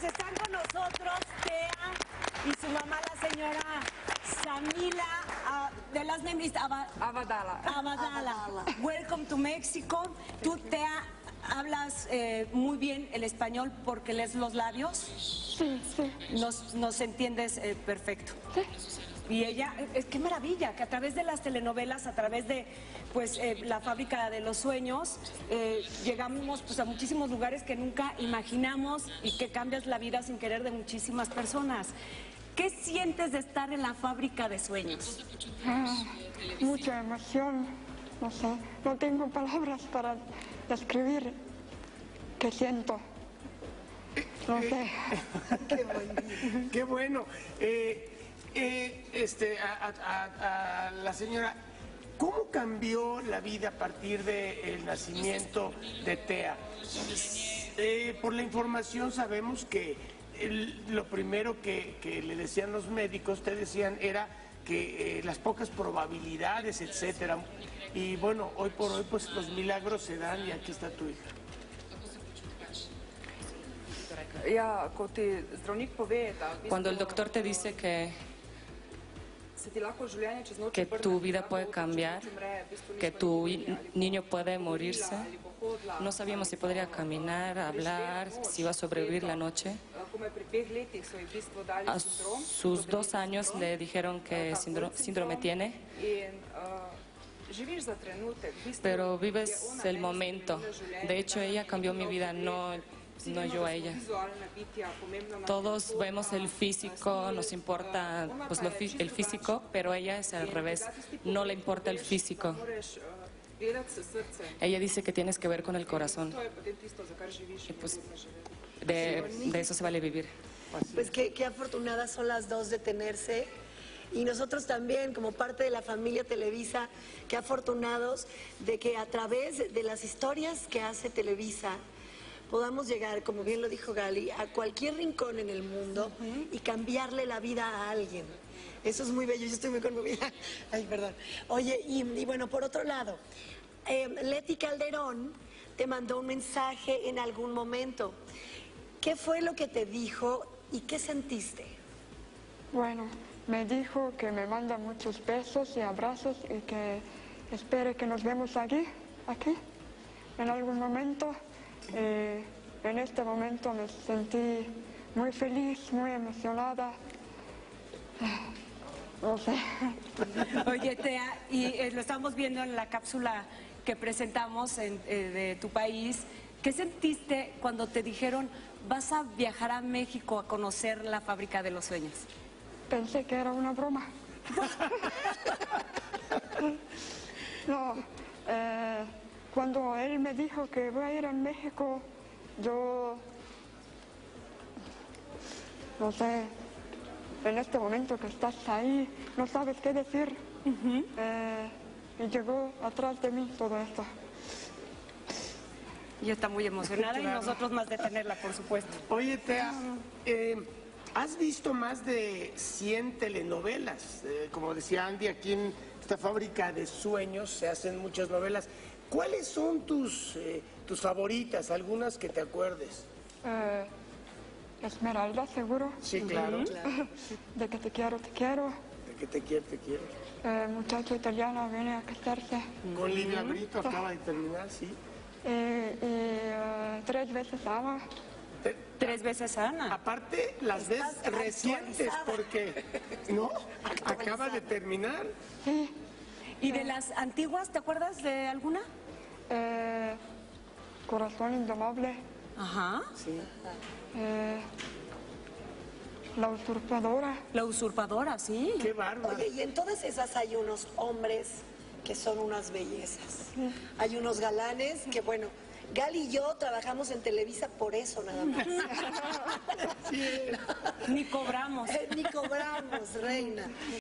están con nosotros Tea y su mamá, la señora Samila, the last name is Abadala. Welcome to Mexico. Tú, Tea, hablas muy bien el español porque lees los labios. Sí, sí. Nos entiendes perfecto. Sí. Y ella, qué maravilla, que a través de las telenovelas, a través de la fábrica de los sueños, llegamos a muchísimos lugares que nunca imaginamos y que cambias la vida sin querer de muchísimas personas. ¿Qué sientes de estar en la fábrica de sueños? Mucha emoción, no sé, no tengo palabras para describir qué siento. No sé. Qué bueno. A la señora, ¿cómo cambió la vida a partir del nacimiento de Tea? Por la información sabemos que lo primero que le decían los médicos, te decían, era que las pocas probabilidades, etcétera. Y bueno, hoy por hoy pues los milagros se dan y aquí está tu hija. Cuando el doctor te dice que tu vida puede cambiar, que tu niño puede morirse, no sabíamos si podría caminar, hablar, si iba a sobrevivir la noche. A sus 2 años le dijeron que síndrome tiene, pero vives el momento. De hecho, ella cambió mi vida, no yo a ella. Todos vemos el físico, nos importa pues, el físico, pero ella es al revés, no le importa el físico. Ella dice que tienes que ver con el corazón. Y pues de eso se vale vivir. Pues qué afortunadas son las dos de tenerse. Y nosotros también, como parte de la familia Televisa, qué afortunados de que a través de las historias que hace Televisa podamos llegar, como bien lo dijo Gali, a cualquier rincón en el mundo y cambiarle la vida a alguien. Eso es muy bello, yo estoy muy conmovida. Ay, perdón. Oye, y bueno, por otro lado, Leti Calderón te mandó un mensaje en algún momento. ¿Qué fue lo que te dijo y qué sentiste? Bueno, me dijo que me manda muchos besos y abrazos y que espere que nos vemos aquí, en algún momento. En este momento me sentí muy feliz, muy emocionada. No sé. Oye, Tea, y lo estamos viendo en la cápsula que presentamos de tu país. ¿Qué sentiste cuando te dijeron vas a viajar a México a conocer la fábrica de los sueños? Pensé que era una broma. No, cuando él me dijo que voy a ir a México, yo no sé, en este momento que estás ahí, no sabes qué decir. Y llegó atrás de mí todo esto. Ella está muy emocionada Claro. y nosotros más de tenerla, por supuesto. Oye, Tea, has visto más de 100 telenovelas. Como decía Andy, aquí en esta fábrica de sueños se hacen muchas novelas. ¿Cuáles son tus favoritas? Algunas que te acuerdes. Esmeralda, seguro. Sí, claro. De que te quiero, te quiero. De que te quiero, te quiero. Muchacho italiano viene a casarse. Con Livia Brito acaba de terminar, sí. 3 veces Ama. 3 veces Ana. Aparte, las ves Estás recientes actualizada. porque, ¿no? Acaba de terminar. Sí. ¿Y de las antiguas, te acuerdas de alguna? Corazón indomable. Ajá. Sí. La usurpadora. La usurpadora, sí. Qué bárbaro. Oye, y en todas esas hay unos hombres que son unas bellezas. Hay unos galanes que, bueno, Gali y yo trabajamos en Televisa por eso nada más. Ni cobramos. Ni cobramos, reina.